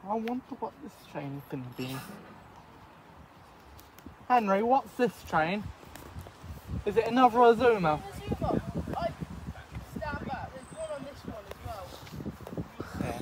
I wonder what this train's gonna be. Henry, what's this train? Is it another Azuma? Azuma. I stand back. There's one on this one as well. Yeah.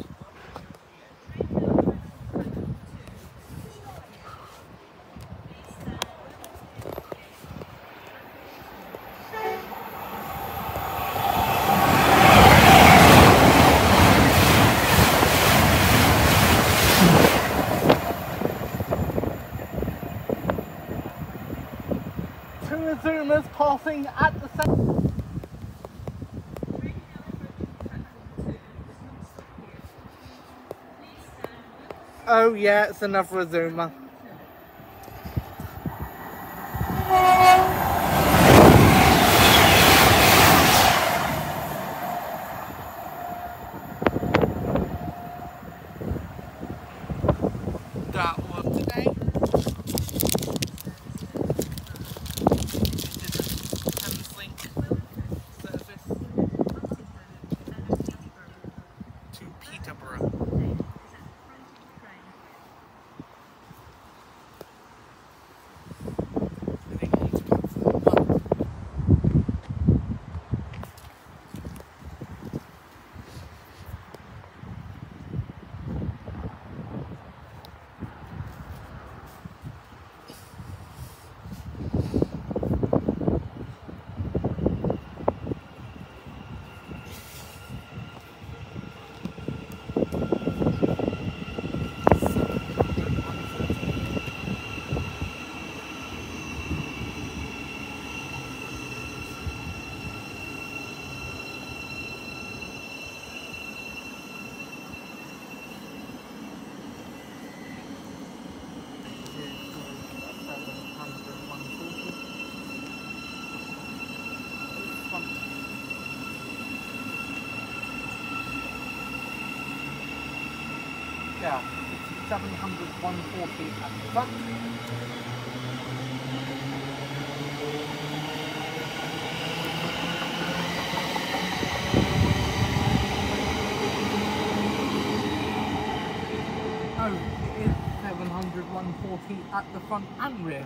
Azumas passing at the same. Oh yeah, it's another Azuma. That was today. Yeah, it's 700, 140 at the front. Oh, it is 700, 140 at the front and rear.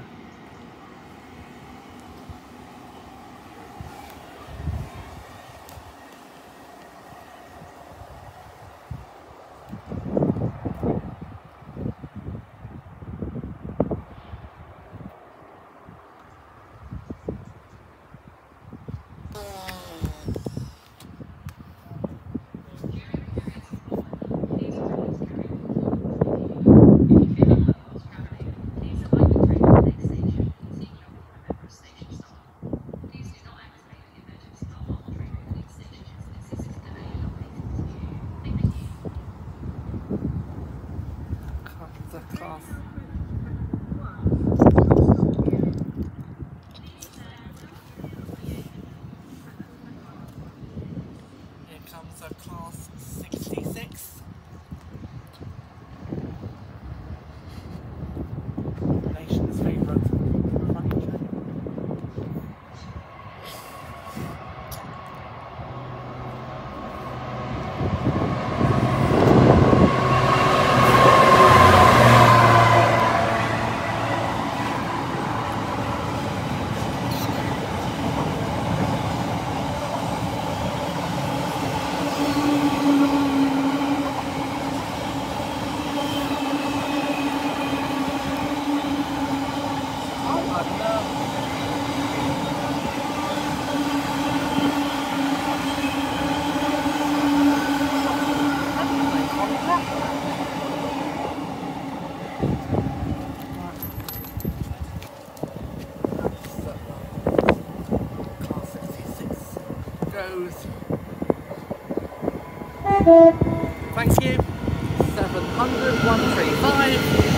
Class 66. Nation's favourite funny train. Thank you. 700, 135.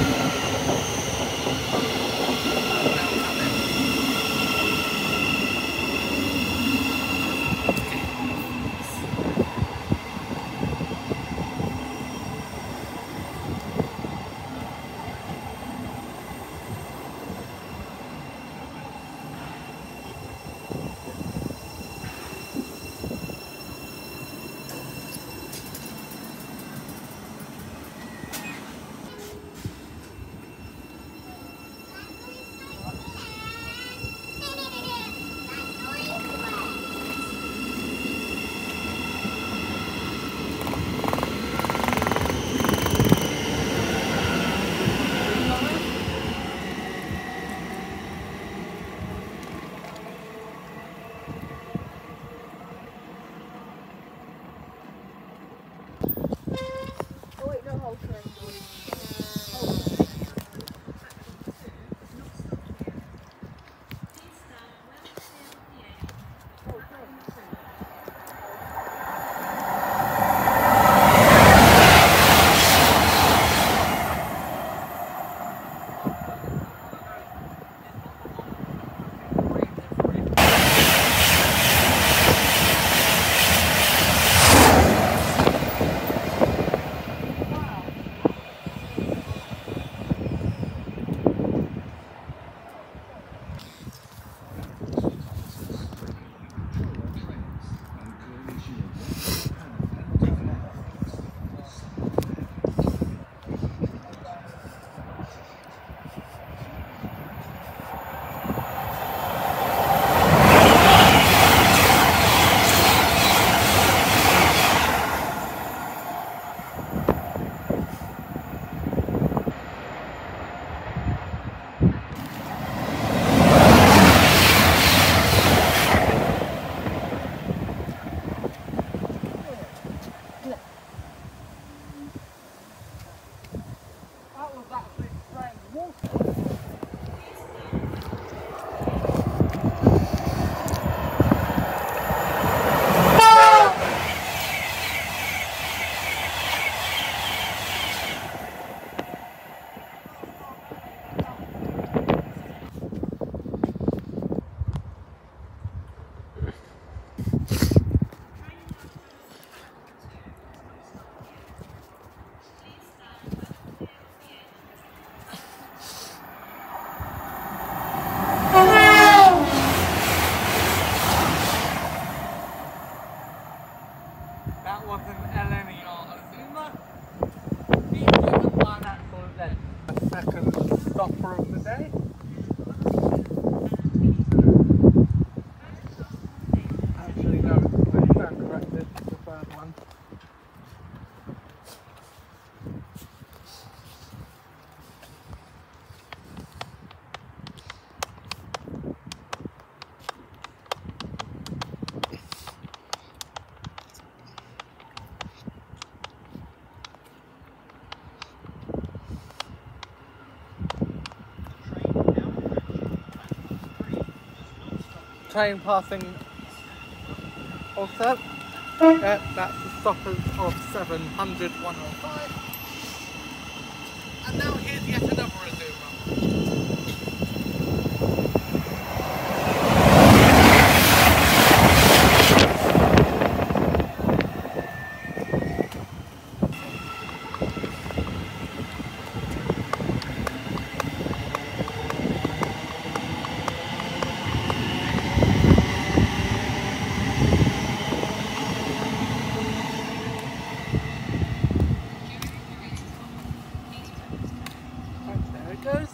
That was an LNER Zuma. Being driven by an actual event. A second stopper of the day. Actually, no, I stand corrected. The third one. Train passing also. That's the stoppers of 700, 105. And now here's yet another Azuma. There it goes.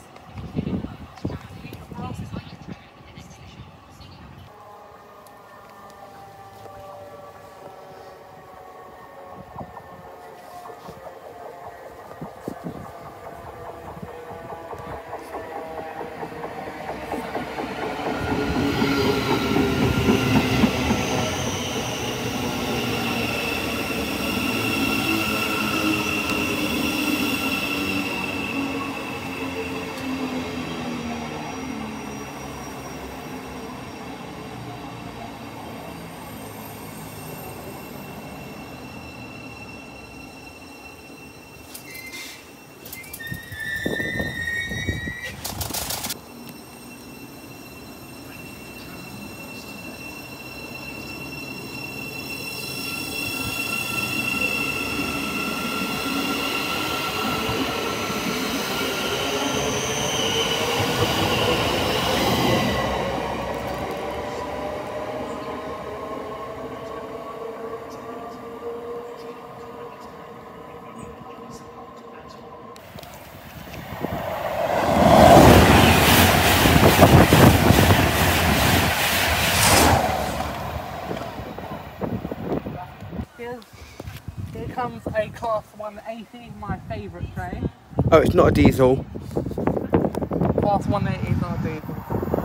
Here comes a Class 180, my favourite train. Oh, it's not a diesel. Class 180 is not a diesel.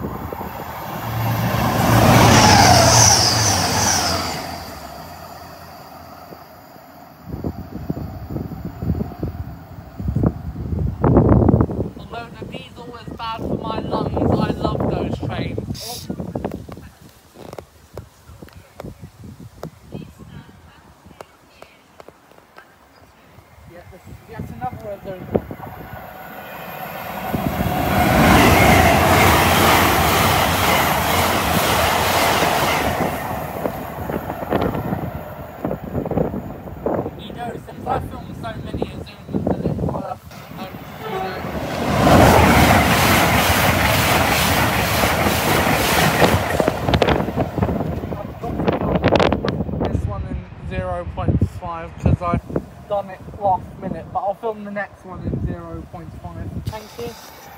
Although the diesel is bad for my lungs, I love those trains. Yeah, this is yet another Azuma. You know, since I filmed so many Azumas, that it's worth, I've got to film this one in 0.5 because I've done it last minute, but I'll film the next one in 0.5. Thank you.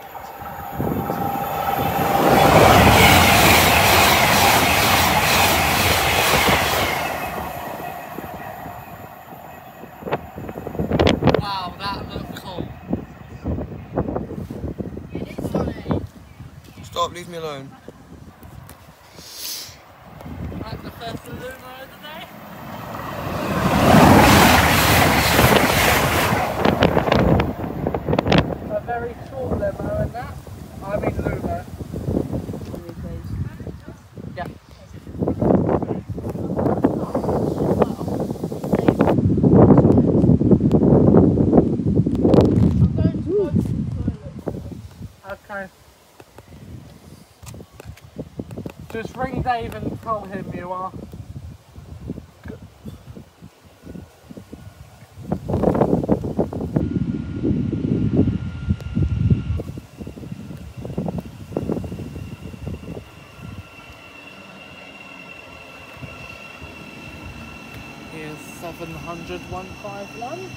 Wow, that looks cool. It is sunny. Stop, leave me alone. That's the first Azuma of the day. A very short limo and that. I mean Luma. Yeah. I'm going to go to the toilet. Okay. Just ring Dave and tell him you are. is 700,151.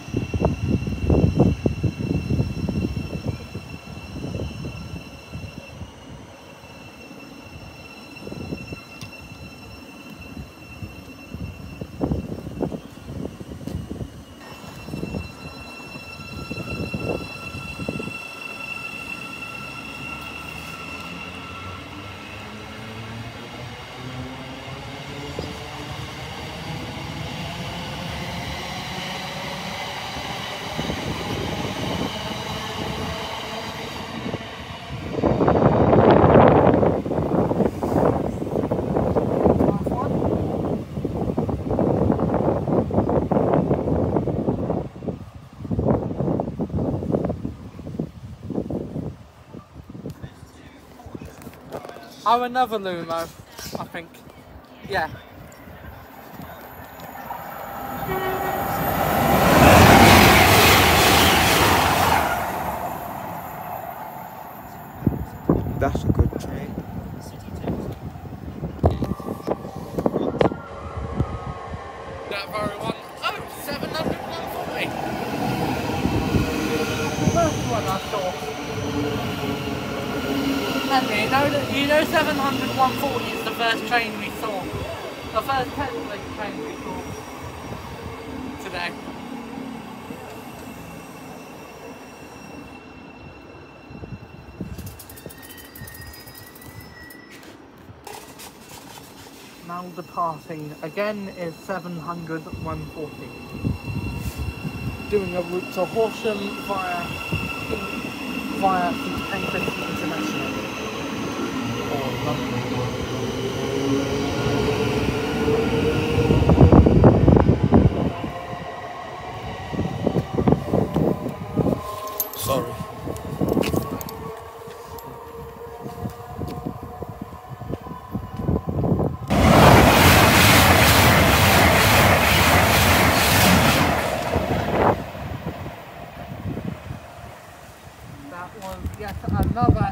Oh, another Lumo, I think. Yeah. That's a good train. That very one. Oh, 700,140. First one I saw. Henry, you know 700,140 is the first train we saw. The first technically train we saw today. Now departing again is 700,140. Doing a route to Horsham via St Pancras International. Or London. Sorry. That was yet another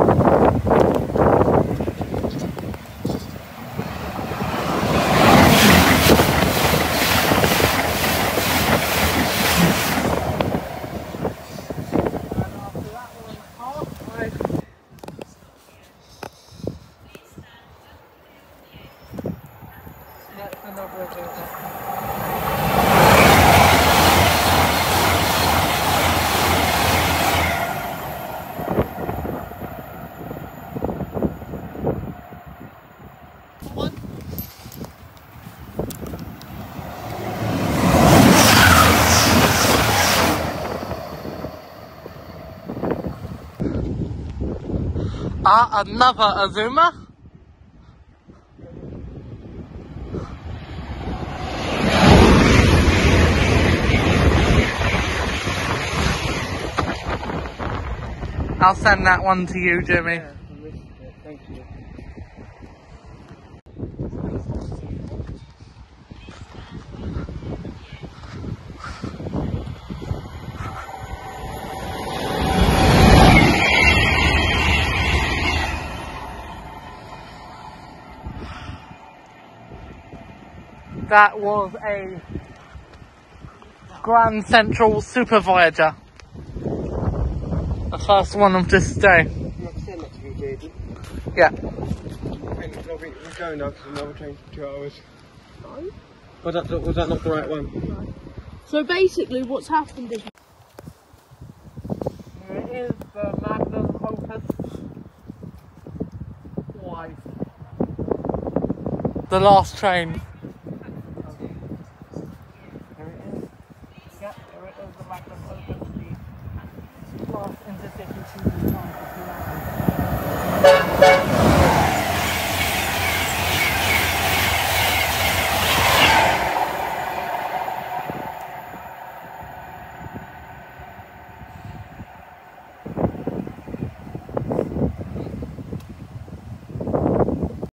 another Azuma. I'll send that one to you, Jimmy. Yeah, thank you. That was a Grand Central Super Voyager. The first one of this day. You have to send that to me, JD. Yeah. We're going now because another train for 2 hours. No? Was that not the right one? No. So basically what's happened is... Here it is, the Magnum Opus White. The last train. Here it is. Yep, here it is, the Magnum Opus, the last intercity to return for 2 hours.